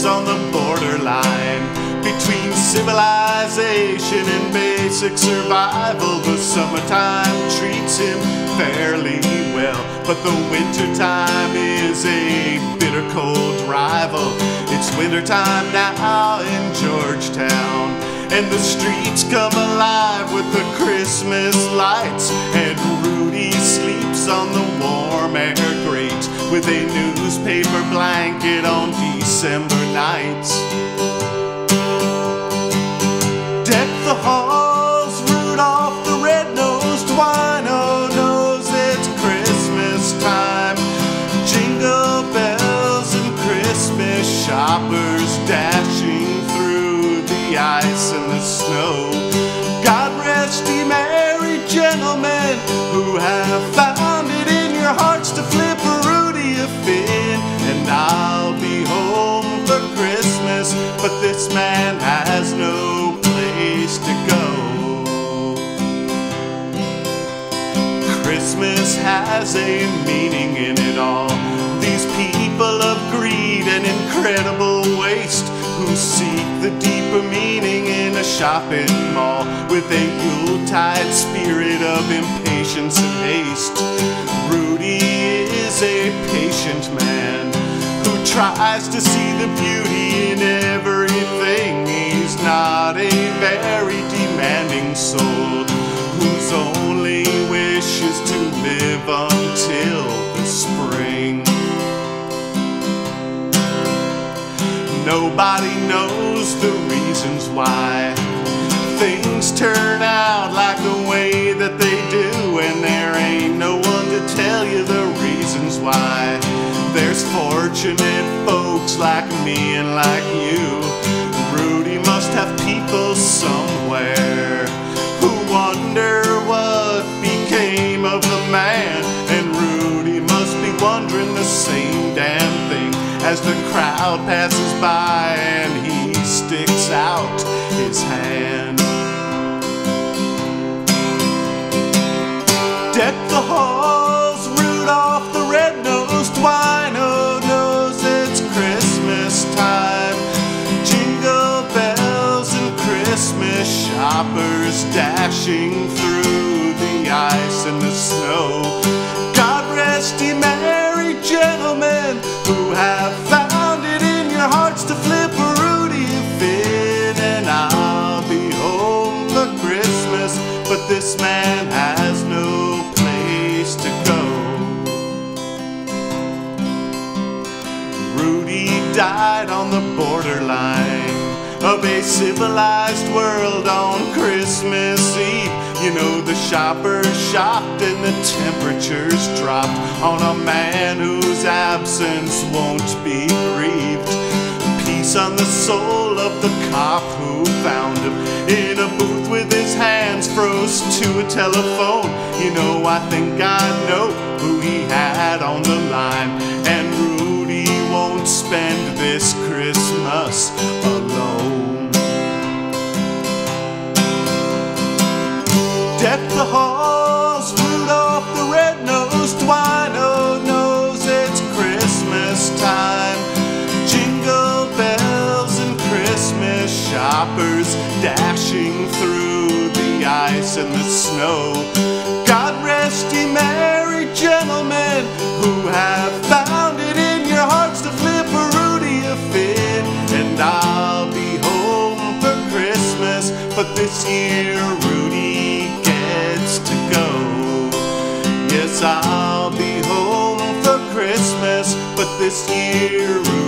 lives on the borderline between civilization and basic survival. The summertime treats him fairly well, but the wintertime is a bitter cold rival. It's wintertime now in Georgetown, and the streets come alive with the Christmas lights, and Rudy sleeps on the warm air grate with a newspaper blanket on December nights. Deck the halls, Rudolph the red-nosed wino knows it's Christmas time. Jingle bells and Christmas shoppers dashing through the ice and the snow. God rest ye merry gentlemen who have found it in your hearts to flip Rudy a fin. And I'll be home for Christmas, but this man has no place to go. Christmas has a meaning in it all. These people of greed and incredible waste who seek the deeper meaning in a shopping mall with a Yuletide spirit of impatience and haste. Rudy is a patient man who tries to see the beauty in everything. He's not a very demanding soul whose only wish is to live until the spring. Nobody knows the reasons why things turn out like the way that they do, and there ain't no one to tell you the reasons why. There's fortunate folks like me and like you. Rudy must have people somewhere who wonder what became of the man, and Rudy must be wondering the same damn thing as the crowd passes by and he sticks out his hand. Deck the halls, Rudolph the red-nosed wino knows it's Christmas time. Jingle bells and Christmas shoppers dashing through the ice and the snow. God rest ye merry gentlemen who have found it in your hearts to flip Rudy a fin. And I'll be home for Christmas, but this man has no place to go. Rudy died on the borderline of a civilized world on Christmas Eve. You know, the shoppers shopped and the temperatures dropped on a man whose absence won't be grieved. Peace on the soul of the cop who found him in a booth with his hands froze to a telephone. You know, I think I know who he had on the line, and Rudy won't spend this Christmas alone. Deck the halls, Rudolph the red-nosed wino knows it's Christmas time. Jingle bells and Christmas shoppers dashing through the ice and the snow. God rest ye merry gentlemen who have found it in your hearts to flip Rudy a fin. And I'll be home for Christmas, but this year Rudy gets to go. Yes, I'll be home for Christmas, but this year